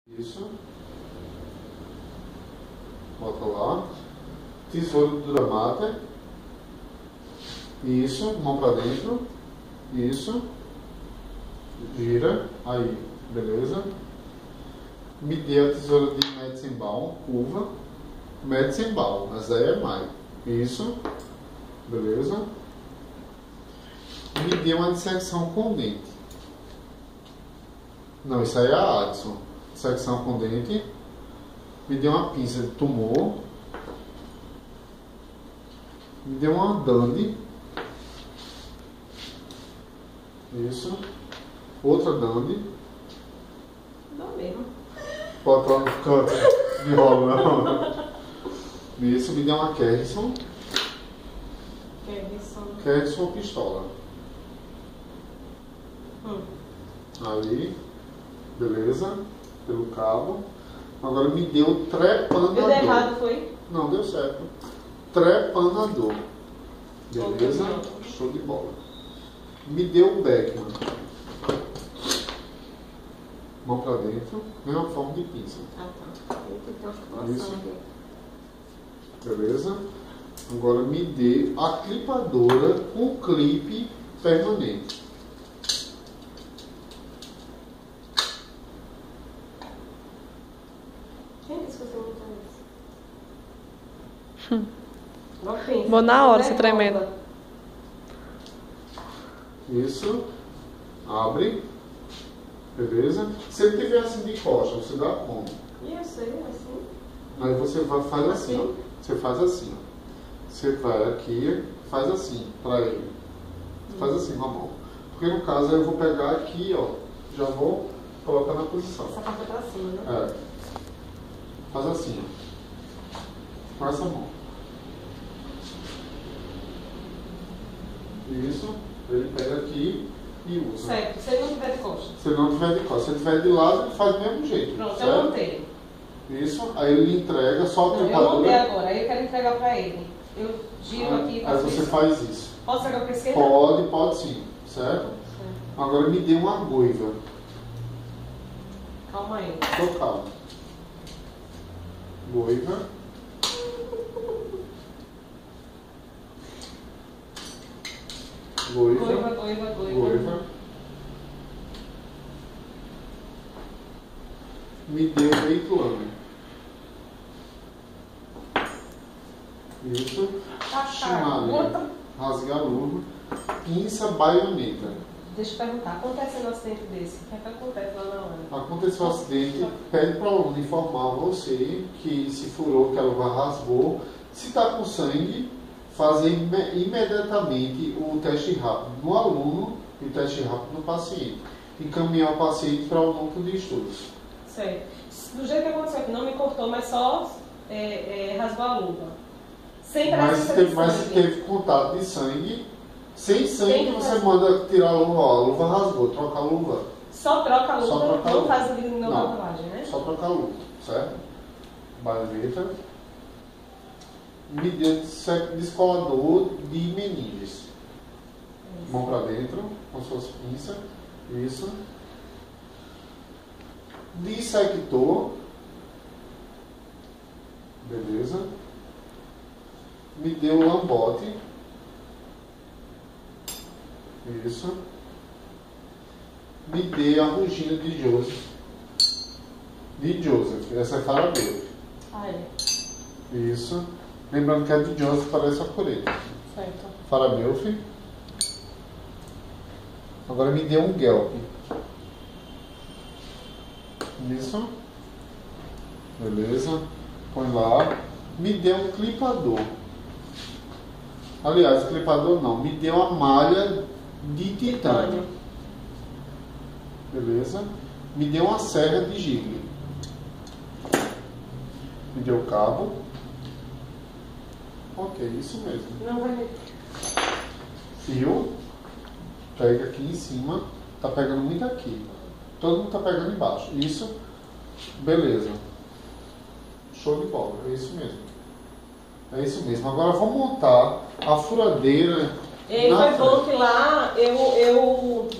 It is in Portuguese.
Isso. Bota lá. Tesouro do Duramata. Isso. Mão pra dentro. Isso. Gira. Aí. Beleza. Me dê a tesoura de Metzenbaum. Curva. Metzenbaum. Mas aí é mais. Isso. Beleza. Me dê uma dissecção com dente. Não, isso aí é a Addison. Dissecção com dente. Me dê uma pinça de tumor. Me dê uma Dandy. Isso. Outra Dandy. Não mesmo. Bota lá no canto. Me enrola, não. Isso. Me dê uma Kerrison. Kerrison ou pistola. Ali. Beleza. Pelo cabo. Agora me deu trepanador. Deu errado, foi? Não, deu certo. Trepanador. Beleza? Show de bola. Me deu o Beckman. Mão pra dentro. Mesma forma de pinça. Ah, tá. Isso. Beleza? Agora me dê a clipadora com clipe permanente. Quem disse que você montou isso? Não pensa. Vou na hora, você tremendo. Isso. Abre. Beleza? Se ele tiver assim de costa, você dá como? Eu sei, assim. Aí você faz assim, ó. Você faz assim, ó. Você vai aqui, faz assim pra ele. Faz assim com a mão. Porque no caso eu vou pegar aqui, ó. Já vou colocar na posição. Essa parte pra cima, né? É. Faz assim, ó. Com essa mão. Isso. Ele pega aqui e usa. Certo. Se ele não tiver de costa. Se ele não tiver de costas, se ele tiver de lado, ele faz do mesmo jeito. Pronto, certo? eu montei. Isso. Aí ele entrega só a Não, eu clipadora. montei agora. Aí eu quero entregar pra ele. Eu giro aqui e Aí faço você isso. faz isso. Posso jogar pra esquerda? Pode sim. Certo? Agora me dê uma goiva. Calma aí. Tô calmo. Goiva. Goiva. Me dê o veituame. Isso. Chimalha. Rasgar a luva. Pinça, baioneta. Deixa eu perguntar, acontece um acidente desse? O que é que acontece lá na hora? Aconteceu um acidente, pede para o aluno informar você que se furou, que a luva rasgou. Se está com sangue, fazer imediatamente o teste rápido no aluno e o teste rápido no paciente. Encaminhar o paciente para o núcleo de estudos. Certo. Do jeito que aconteceu aqui, não me cortou, mas só rasgou a luva. Sem presença de Mas se sangue. teve contato de sangue, sem sangue você manda tirar a luva. Ó, a luva rasgou, troca a luva. Só troca a luva, Só troca a não luva. faz nenhuma lavagem, né? Só trocar a luva, certo? Baioneta. Me deu descolador de meninges. Mão pra dentro, com suas pinças. Isso. Dissector. Beleza. Me deu lambote. Isso. Me dê a rugina de Joseph. Essa é Farabeuf. Ah, é. Isso. Lembrando que a de Joseph parece a colheita. Certo. Farabeuf. Agora me dê um Gelp. Isso. Beleza. Põe lá. Me dê um clipador. Aliás, clipador não. Me dê uma malha de titânio. Beleza. Me dê uma serra de gigle. Me deu o cabo. Ok, isso mesmo. Não vai. Fio. Pega aqui em cima. Tá pegando muito aqui. Todo mundo tá pegando embaixo. Isso. Beleza. Show de bola. É isso mesmo. É isso mesmo. Agora vamos montar a furadeira. E foi bom que lá eu